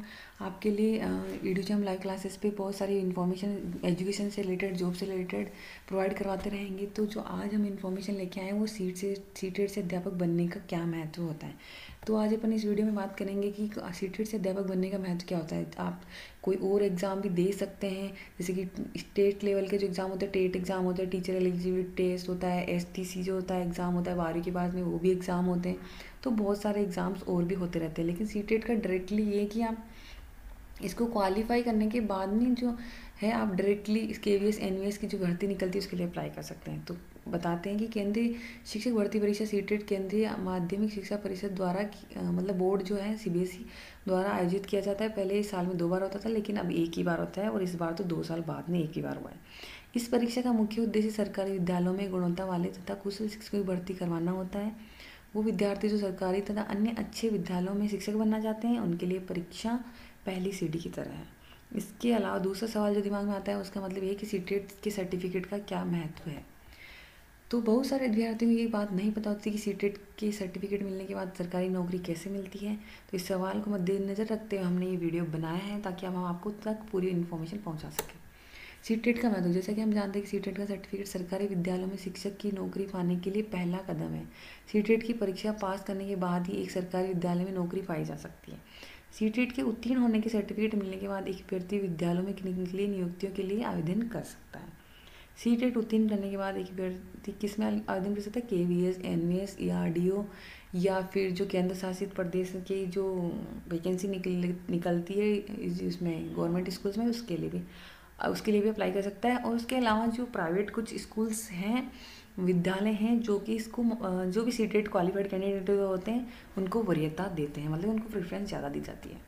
आपके लिए EDUGEM live classes पे बहुत सारी इन्फॉर्मेशन एजुकेशन से रिलेटेड, जॉब से रिलेटेड प्रोवाइड करवाते रहेंगे। तो जो आज हम इन्फॉर्मेशन लेके आए हैं वो सीटेट से अध्यापक बनने का क्या महत्व होता है। तो आज अपन इस वीडियो में बात करेंगे कि सीटेट से अध्यापक बनने का महत्व क्या होता है। आप कोई और एग्ज़ाम भी दे सकते हैं, जैसे कि स्टेट लेवल के जो एग्ज़ाम होते हैं, टेट एग्ज़ाम होता है, टीचर एलिजिबिलिटी टेस्ट होता है, STC जो होता है एग्ज़ाम होता है 12वीं के बाद में, वो भी एग्ज़ाम होते हैं। तो बहुत सारे एग्ज़ाम्स और भी होते रहते हैं, लेकिन सीटेट का डायरेक्टली ये कि आप इसको क्वालिफाई करने के बाद में जो है आप डायरेक्टली KVS NVS की जो भर्ती निकलती है उसके लिए अप्लाई कर सकते हैं। तो बताते हैं कि केंद्रीय शिक्षक भर्ती परीक्षा सीटेट केंद्रीय माध्यमिक शिक्षा परिषद द्वारा मतलब बोर्ड जो है CBSE द्वारा आयोजित किया जाता है। पहले इस साल में 2 बार होता था, लेकिन अब एक ही बार होता है, और इस बार तो 2 साल बाद में एक ही बार हुआ है। इस परीक्षा का मुख्य उद्देश्य सरकारी विद्यालयों में गुणवत्ता वाले तथा कुशल शिक्षकों की भर्ती करवाना होता है। वो विद्यार्थी जो सरकारी तथा अन्य अच्छे विद्यालयों में शिक्षक बनना चाहते हैं उनके लिए परीक्षा पहली सीढ़ी की तरह है। इसके अलावा दूसरा सवाल जो दिमाग में आता है उसका मतलब ये कि सीटेट के सर्टिफिकेट का क्या महत्व है। तो बहुत सारे विद्यार्थियों को ये बात नहीं पता होती कि सीटेट के सर्टिफिकेट मिलने के बाद सरकारी नौकरी कैसे मिलती है। तो इस सवाल को मद्देनज़र रखते हुए हमने ये वीडियो बनाया है ताकि हम आपको तक पूरी इन्फॉर्मेशन पहुँचा सकें। सीटेट का महत्व, जैसा कि हम जानते हैं कि सीटेट का सर्टिफिकेट सरकारी विद्यालयों में शिक्षक की नौकरी पाने के लिए पहला कदम है। सीटेट की परीक्षा पास करने के बाद ही एक सरकारी विद्यालय में नौकरी पाई जा सकती है। सीटेट के उत्तीर्ण होने के सर्टिफिकेट मिलने के बाद एक अभ्यर्थी विद्यालयों में निकली नियुक्तियों के लिए आवेदन कर सकता है। सीटेट उत्तीर्ण करने के बाद एक अभ्यर्थी किस में आवेदन कर सकता है, KVS NVS ERDO या फिर जो केंद्र शासित प्रदेश की जो वैकेंसी निकलती है इसमें गवर्नमेंट स्कूल्स में उसके लिए भी अप्लाई कर सकता है। और उसके अलावा जो प्राइवेट कुछ स्कूल्स हैं, विद्यालय हैं जो कि इसको जो भी सीटेट क्वालिफाइड कैंडिडेट होते हैं उनको वरीयता देते हैं, मतलब उनको प्रेफरेंस ज़्यादा दी जाती है।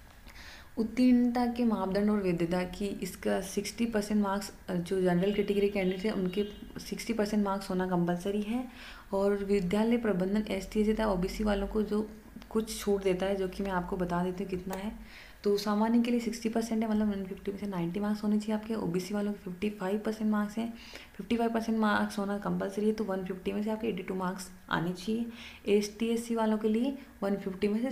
उत्तीर्णता के मापदंड और वैधता की इसका 60% मार्क्स जो जनरल कैटेगरी कैंडिडेट है उनके 60% मार्क्स होना कंपलसरी है। और विद्यालय प्रबंधन ST देता है OBC वालों को जो कुछ छूट देता है, जो कि मैं आपको बता देती हूँ कितना है। तो सामान्य के लिए 60% है, मतलब 150 में से 90 मार्क्स होने चाहिए आपके। OBC वालों के 55% मार्क्स हैं, 55% मार्क्स होना कंपलसरी है, तो 150 में से आपके 82 मार्क्स आने चाहिए। ST SC वालों के लिए 150 में से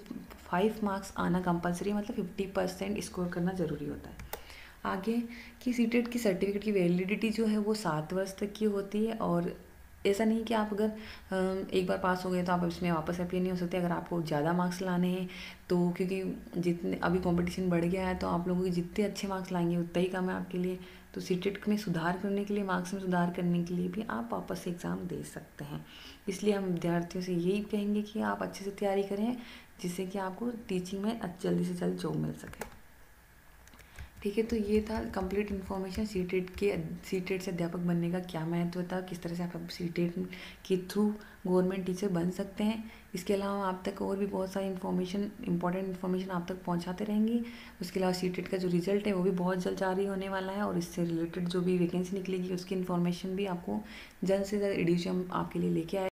75 मार्क्स आना कंपलसरी है, मतलब 50% स्कोर करना ज़रूरी होता है। आगे कि सीटेट की सर्टिफिकेट की वैलिडिटी जो है वो 7 वर्ष तक की होती है। और ऐसा नहीं कि आप अगर एक बार पास हो गए तो आप इसमें वापस अप्लाई नहीं हो सकते। अगर आपको ज़्यादा मार्क्स लाने हैं तो, क्योंकि जितने अभी कंपटीशन बढ़ गया है, तो आप लोगों के जितने अच्छे मार्क्स लाएंगे उतना ही कम है आपके लिए। तो सीटेट में सुधार करने के लिए, मार्क्स में सुधार करने के लिए भी आप वापस से एग्ज़ाम दे सकते हैं। इसलिए हम विद्यार्थियों से यही कहेंगे कि आप अच्छे से तैयारी करें, जिससे कि आपको टीचिंग में जल्दी से जल्द जॉब मिल सके। ठीक है, तो ये था कंप्लीट इन्फॉर्मेशन सीटेट से अध्यापक बनने का क्या महत्व था, किस तरह से आप सीटेट के थ्रू गवर्नमेंट टीचर बन सकते हैं। इसके अलावा आप तक और भी बहुत सारी इंपॉर्टेंट इन्फॉर्मेशन आप तक पहुंचाते रहेंगे। उसके अलावा सीटेट का जो रिजल्ट है वो भी बहुत जल्द जारी होने वाला है, और इससे रिलेटेड जो भी वैकेंसी निकलेगी उसकी इन्फॉर्मेशन भी आपको जल्द से जल्द EDUGEM आपके लिए लेके आए।